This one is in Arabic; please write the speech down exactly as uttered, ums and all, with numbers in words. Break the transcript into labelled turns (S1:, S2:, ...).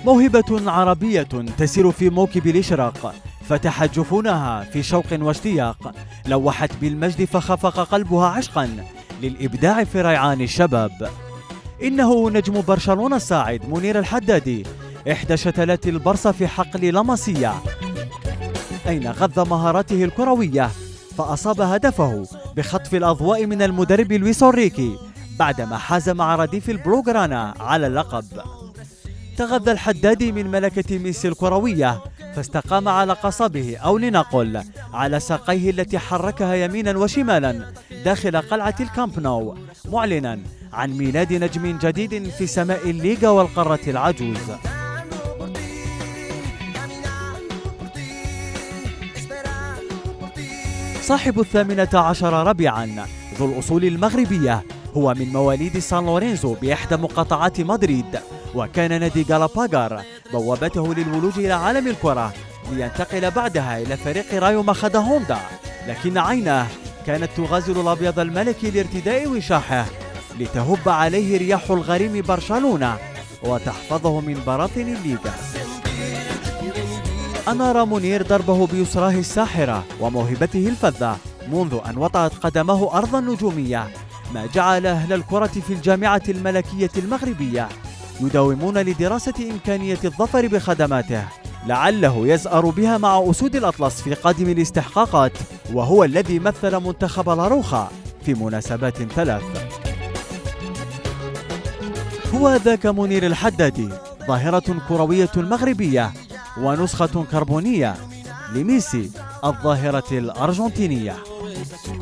S1: موهبة عربية تسير في موكب الإشراق، فتحت جفونها في شوق واشتياق، لوحت بالمجد فخفق قلبها عشقا للإبداع في ريعان الشباب. إنه نجم برشلونة الصاعد منير الحدادي، إحدى شتلات البرصة في حقل لاماسيا، أين غذى مهاراته الكروية فأصاب هدفه بخطف الأضواء من المدرب لويس أوريكي بعدما حاز مع رديف البلوغرانا على اللقب. تغذى الحدادي من ملكة ميسي الكروية فاستقام على قصبه، أو لنقل على ساقيه التي حركها يمينا وشمالا داخل قلعة الكامب نو، معلنا عن ميلاد نجم جديد في سماء الليغا والقارة العجوز. صاحب الثامنة عشر ربيعا ذو الأصول المغربية، هو من مواليد سان لورينزو بإحدى مقاطعات مدريد، وكان نادي غالاباغار بوابته للولوج إلى عالم الكرة، لينتقل بعدها إلى فريق رايو ماخادا هوندا، لكن عيناه كانت تغازل الأبيض الملكي لارتداء وشاحه لتهب عليه رياح الغريم برشلونة وتحفظه من براثن الليغا. أنار منير دربه بيسراه الساحرة وموهبته الفذة منذ أن وطأت قدمه أرض النجومية، ما جعل أهل الكرة في الجامعة الملكية المغربية يداومون لدراسة إمكانية الظفر بخدماته، لعله يزأر بها مع أسود الأطلس في قادم الاستحقاقات، وهو الذي مثل منتخب لاروخا في مناسبات ثلاث. هو ذاك منير الحدادي، ظاهرة كروية مغربية ونسخة كربونية لميسي الظاهرة الأرجنتينية.